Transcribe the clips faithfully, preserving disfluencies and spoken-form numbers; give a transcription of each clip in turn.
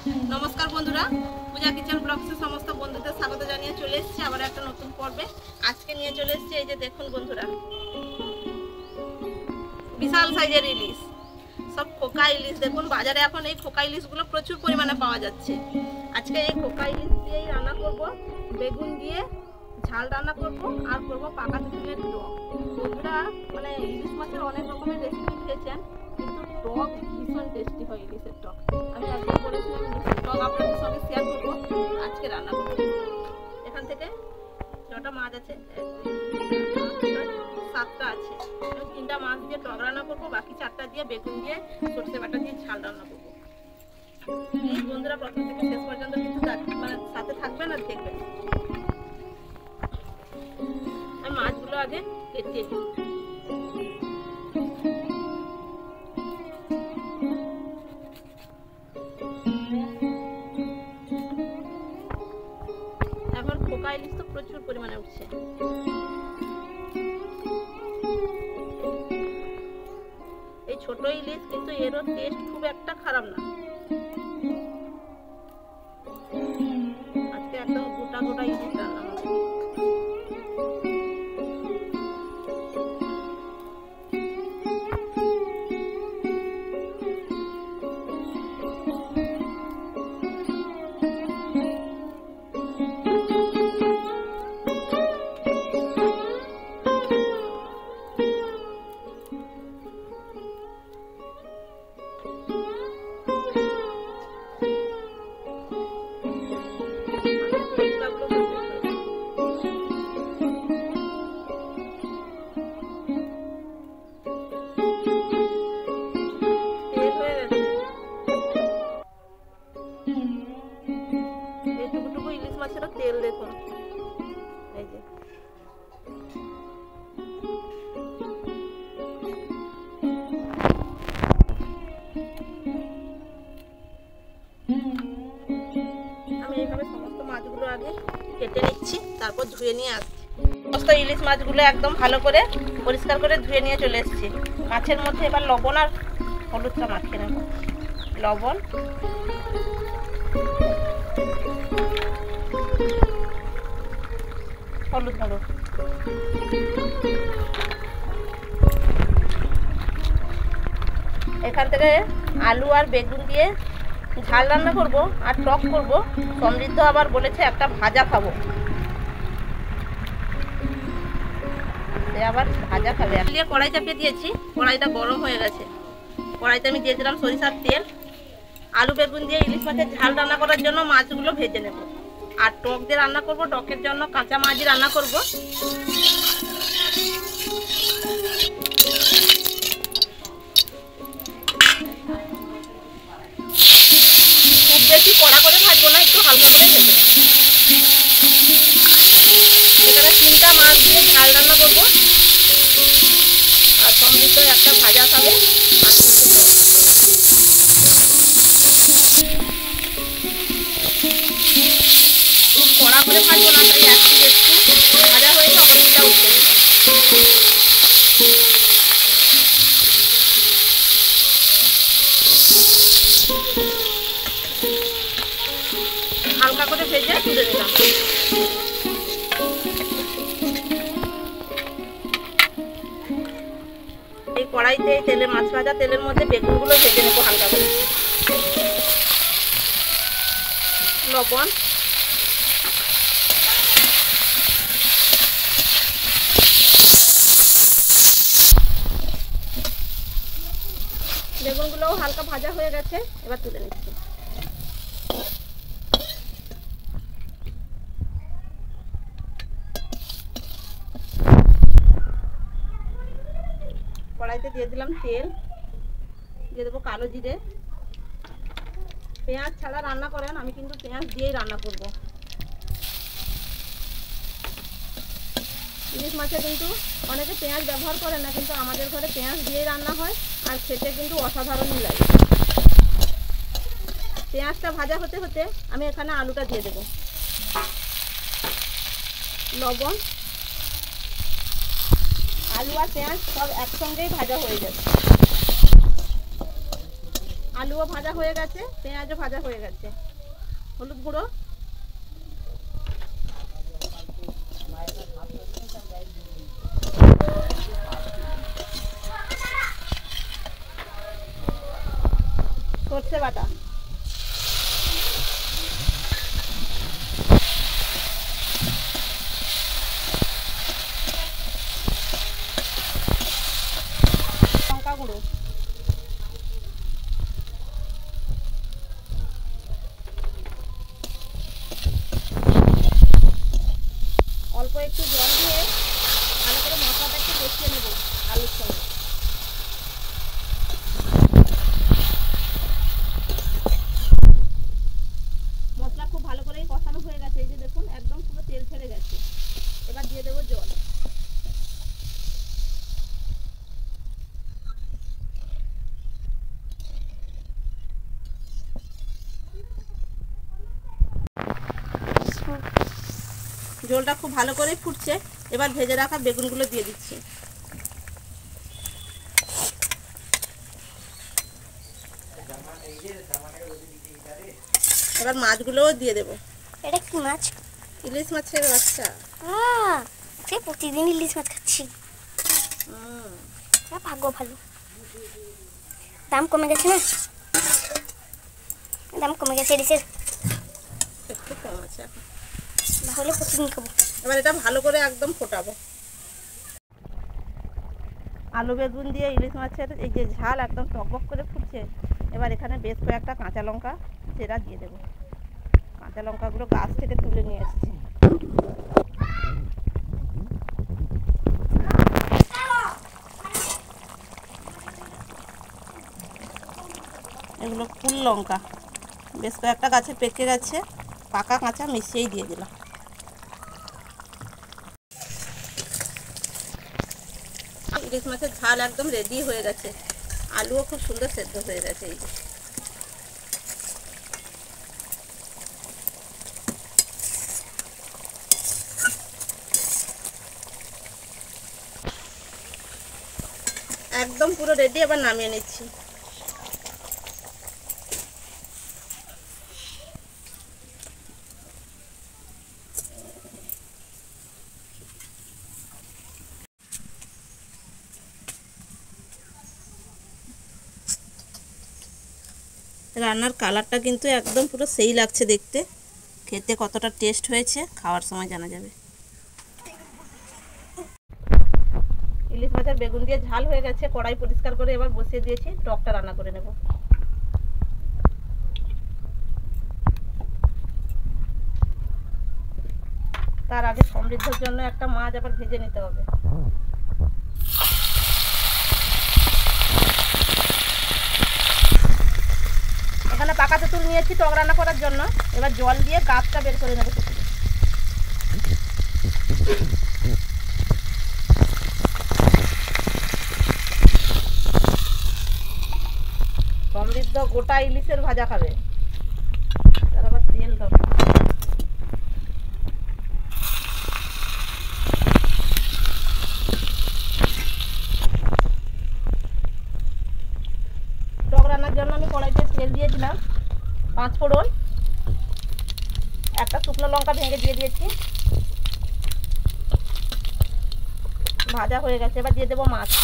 নমস্কার বন্ধুরা, পূজা কিচেন ব্লগসে সমস্ত বন্ধুদের স্বাগত জানিয়ে চলে এসেছি আবার একটা নতুন পর্বে। আজকে নিয়ে চলে এসেছি এই যে দেখুন বন্ধুরা, বিশাল সাইজের ইলিশ, সব খোকা ইলিশ। দেখুন বাজারে এখন এই খোকা ইলিশগুলো প্রচুর পরিমাণে পাওয়া যাচ্ছে। আজকে এই খোকা ইলিশ দিয়েই রান্না করব, বেগুন দিয়ে ঝাল রান্না করব আর করব পাকা তেঁতুলের টক। বন্ধুরা মানে ইলিশ মাছের অনেক রকমের রেসিপি খেয়েছেন, কিন্তু টক ভীষণ টেস্টি হয় ইলিশের টক। আমি আজকে বলেছিলাম ইলিশের টক আপনাদের সঙ্গে শেয়ার করবো, আজকে রান্না করব। এখান থেকে ছটা মাছ আছে, সাতটা আছে, তিনটা মাছ দিয়ে টক রান্না করবো, বাকি চারটা দিয়ে বেগুন দিয়ে সরষে বাটা দিয়ে ঝাল রান্না করবো। প্লিজ বন্ধুরা প্রথম থেকে শেষ পর্যন্ত কিন্তু মানে সাথে থাকবেন আর দেখবেন। আমি মাছগুলো আগে কেটে দিই। এখন খোকা ইলিশ তো প্রচুর পরিমাণে উঠছে। এই ছোট ইলিশ কিন্তু এরও টেস্ট খুব একটা খারাপ না। আজকে একদম গোটা গোটা ইলিশ রান্না হবে। তেল দেখুন, এই যে আমি এইভাবে সমস্ত মাছগুলো আগে কেটে নিচ্ছি, তারপর ধুয়ে নিয়ে আসছি। সমস্ত ইলিশ মাছগুলো একদম ভালো করে পরিষ্কার করে ধুয়ে নিয়ে চলে এসেছি। মাছের মধ্যে এবার লবণ আর হলুদটা মাখিয়ে নেব। লবণ, হলুদ হলুদ এখান থেকে আলু আর বেগুন দিয়ে ঝাল রান্না করব আর টক করব। সমৃদ্ধ আবার বলেছে একটা ভাজা খাবো, সে আবার ভাজা খাবে। দিয়ে কড়াই চাপিয়ে দিয়েছি, কড়াইটা গরম হয়ে গেছে। কড়াইতে আমি দিয়ে দিলাম সরিষার তেল। আলু বেগুন দিয়ে ইলিশ মাছের ঝাল রান্না করার জন্য মাছগুলো ভেজে নেব, আর টক দিয়ে রান্না করব। টকের জন্য কাঁচা মাছই রান্না করব। খুব বেশি কড়া করে ভাজবো না, একটু হালকা করে ভেজে নেব। এখানে তিনটা মাছ দিয়ে ঝাল রান্না করব, আর সমৃদ্ধ একটা ভাজা খাবে আর তিনটে টক। কড়া করে ভাজবো না, তাই একটু একটু ভাজা হয়েছে, অনেকটা উঠে হালকা করে ভেজে তুলে দিলাম। এই কড়াইতে তেলে মাছ ভাজা তেলের মধ্যে বেগুনগুলো ভেজে নেবো হালকা করে। লবণ, বেগুনগুলোও হালকা ভাজা হয়ে গেছে, এবার তুলে নিচ্ছি। কড়াইতে দিয়ে দিলাম তেল, দিয়ে দেবো কালো জিরে। পেঁয়াজ ছাড়া রান্না করেন, আমি কিন্তু পেঁয়াজ দিয়েই রান্না করব। ইলিশ মাছে কিন্তু অনেকে পেঁয়াজ ব্যবহার করে না, কিন্তু আমাদের ঘরে পেঁয়াজ দিয়েই রান্না হয়, আর খেতে কিন্তু অসাধারণই লাগে। পেঁয়াজটা ভাজা হতে হতে আমি এখানে আলুটা দিয়ে দেব। লবণ, আলু আর পেঁয়াজ সব একসঙ্গেই ভাজা হয়ে যাবে। আলুও ভাজা হয়ে গেছে, পেঁয়াজও ভাজা হয়ে গেছে। হলুদ গুঁড়ো, সরষে বাটা, লঙ্কা গুঁড়ো, অল্প একটু জল দিয়ে ভালো করে মশলাটা একটু কষিয়ে নেব আলুর সঙ্গে। মশলা খুব ভালো করেই কষানো হয়ে গেছে, এই যে দেখুন একদম পুরো তেল ছেড়ে গেছে। এবার দিয়ে দেবো জল। ঝোলটা খুব ভালো করেই ফুটছে, এবার ভেজে রাখা বেগুনগুলো দিয়ে দিচ্ছি। এবার মাছগুলোও দিয়ে দেবো। এটা কি মাছ? ইলিশ মাছের বাচ্চা। সে প্রতিদিন ইলিশ মাছ খাচ্ছি। ভাগ্য ভালো। দাম কমে গেছে না? দাম কমে গেছে ইলিশের, একটু কম আছে, তাহলে প্রতিদিন খাবো। এবার এটা ভালো করে একদম ফোটাবো। আলু বেগুন দিয়ে ইলিশ মাছের এই যে ঝাল একদম টকবক করে ফুটছে। এবার এখানে বেশ কয়েকটা কাঁচা লঙ্কা সেটা দিয়ে দেবো। কাঁচা লঙ্কাগুলো গাছ থেকে তুলে নিয়ে এসেছি। এগুলো ফুল লঙ্কা, বেশ কয়েকটা গাছে পেকে গেছে, পাকা কাঁচা মিশিয়েই দিয়ে দিলাম। ইলিশ মাছের ঝাল একদম রেডি হয়ে গেছে, আলুও খুব সুন্দর সেদ্ধ হয়ে গেছে। এই যে একদম পুরো রেডি, এবার নামিয়ে নিচ্ছি। রান্নার কালারটা কিন্তু একদম পুরো সেই লাগছে দেখতে, খেতে কতটা টেস্ট হয়েছে খাওয়ার সময় জানা যাবে। ইলিশ মাছের বেগুন দিয়ে ঝাল হয়ে গেছে, কড়াই পরিষ্কার করে এবার বসিয়ে দিয়েছি, টকটা রান্না করে নেব। তার আগে সমৃদ্ধর জন্য একটা মাছ আবার ভেজে নিতে হবে। এখানে পাকা তেঁতুল নিয়েছি টক রান্না করার জন্য, এবার জল দিয়ে গাছটা বের করে নেব। সমৃদ্ধ গোটা ইলিশের ভাজা খাবে, তার আবার তেল দরকার। টক রান্নার জন্য আমি কড়াইতে তেল দিয়ে দিলাম, পাঁচ ফোড়ন, একটা শুকনো লঙ্কা ভেঙে দিয়ে দিয়েছি। ভাজা হয়ে গেছে, এবার দিয়ে দেবো মাছ।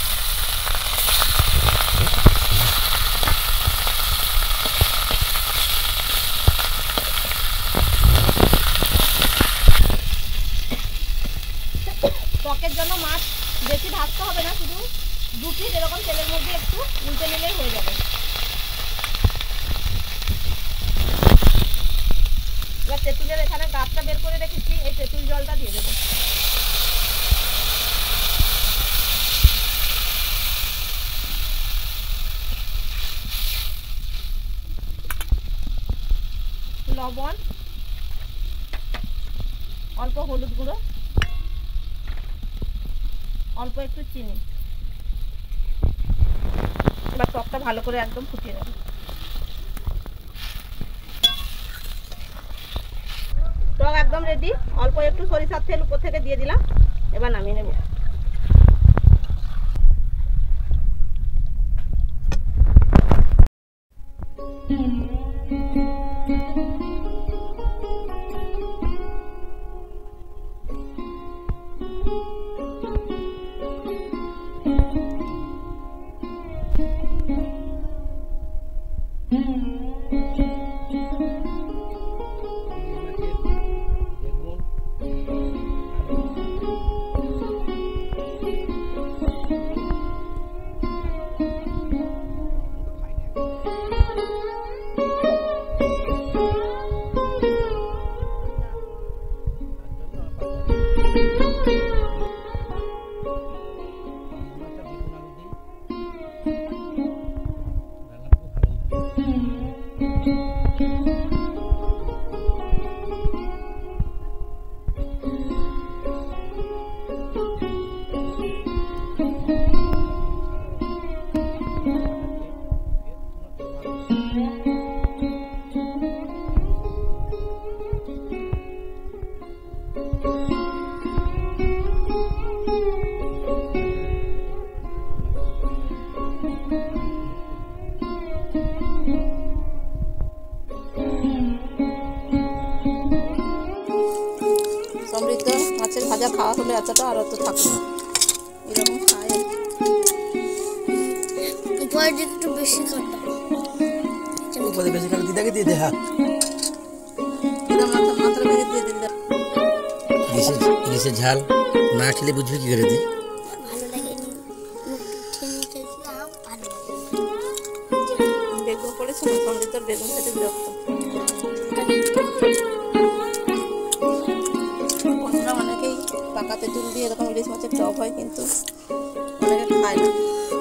টকের জন্য মাছ বেশি ভাজতে হবে না, শুধু দু পিস এরকম তেলের মধ্যে একটু উল্টে নিলেই হয়ে যাবে। এবার তেঁতুলের এখানে গাছটা বের করে রেখেছি, এই তেঁতুল জলটা দিয়ে দেবো। লবণ, অল্প হলুদ গুঁড়ো, অল্প একটু চিনি। এবার টকটা ভালো করে একদম ফুটিয়ে নেব। টক একদম রেডি, অল্প একটু সরিষার তেল উপর থেকে দিয়ে দিলাম, এবার নামিয়ে নেব। সমৃদ্ধ মাছের ভাজা খাওয়া হলে এতটা আর অত থাকবে না, এরকম খায়। উপরে একটু বেশি কাটা, উপরে বেশি কাটা দিদাকে দিয়ে দে। হ্যাঁ, এটা মাথা মাথা ভেঙে দিয়ে দিন। ইলিশের ইলিশের ঝাল না খেলে বুঝবি কি করে দি। ভালো লাগে ভালো বেগুন পড়েছে না, সমৃদ্ধর বেগুন খেতে বিরক্ত। বন্ধুরা অনেকেই পাকা তেঁতুল দিয়ে এরকম ইলিশ মাছের টক হয়, কিন্তু অনেকে খায় না।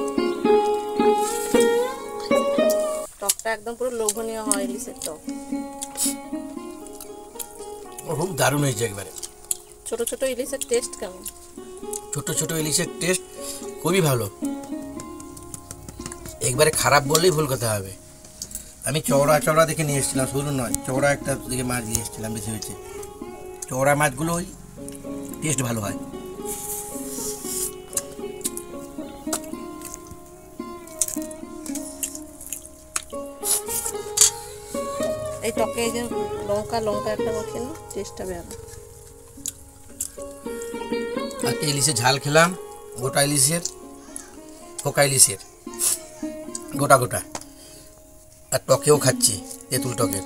টকটা একদম পুরো লোভনীয় হয় ইলিশের টক। খুব দারুণ হয়েছে একবারে। ছোট ছোট ইলিশের টেস্ট কেমন? ছোট ছোট ইলিশের টেস্ট খুবই ভালো, একবারে খারাপ বললেই ভুল কথা হবে। আমি চওড়া চওড়া দেখে নিয়ে এসেছিলাম, সরু নয়, চওড়া একটা দিকে মাছ নিয়ে এসেছিলাম, বেশি হয়েছে। চওড়া মাছগুলো ওই টেস্ট ভালো হয়। এই টকে এই যে লঙ্কা লঙ্কা একটা মাখিয়ে না, টেস্টটা বেরো। আজকে ইলিশের ঝাল খেলাম, গোটা ইলিশের, পোকা ইলিশের গোটা গোটা, আর টকেও খাচ্ছি, তেঁতুল টকের।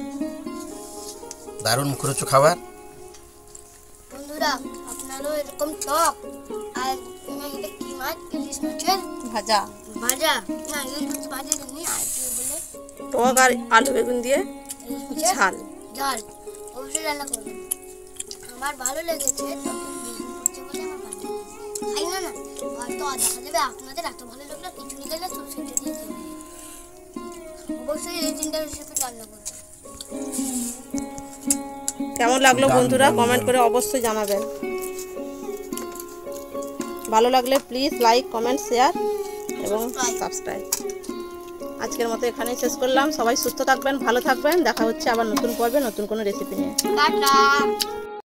দারুণ মুখরোচক খাবার। বন্ধুরা আপনারও এরকম টক আর এটা কি মাছ, ইলিশ মাছের ভাজা ভাজা, না ইলিশ মাছ ভাজা নেই, আর কি বলে টক আর আলু বেগুন দিয়ে ইলিশ মাছের ঝাল। ঝাল অবশ্যই রান্না করবেন। আমার ভালো লেগেছে, তবে বেগুন করছে বলে আমার ভালো লেগেছে। খাই না না আর তো দেখা যাবে আপনাদের এত ভালো লাগলো, খিচুড়ি গেলে সব সেটা দিয়ে খেয়ে নেবেন। অবশ্যই এই তিনটা রেসিপি রান্না করবেন। কেমন লাগলো বন্ধুরা কমেন্ট করে অবশ্যই জানাবেন। ভালো লাগলে প্লিজ লাইক কমেন্ট শেয়ার এবং সাবস্ক্রাইব। আজকের মতো এখানেই শেষ করলাম। সবাই সুস্থ থাকবেন, ভালো থাকবেন। দেখা হচ্ছে আবার নতুন পর্বে নতুন কোনো রেসিপি নিয়ে। টাটা।